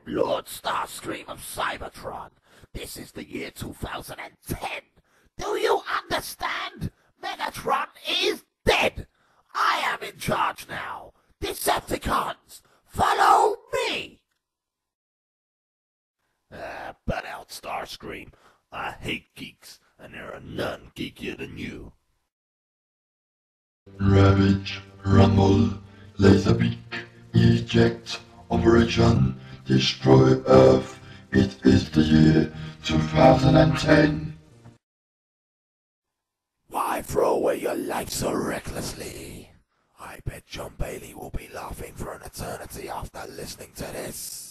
Lord Starscream of Cybertron. This is the year 2010. Do you understand? Megatron is dead. I am in charge now. Decepticons, follow me. Butt out, Starscream. I hate geeks, and there are none geekier than you. Ravage, Rumble, Laserbeak, Eject, Operation, Destroy Earth. It is the year 2010. Why throw away your life so recklessly? I bet John Bailey will be laughing for an eternity after listening to this.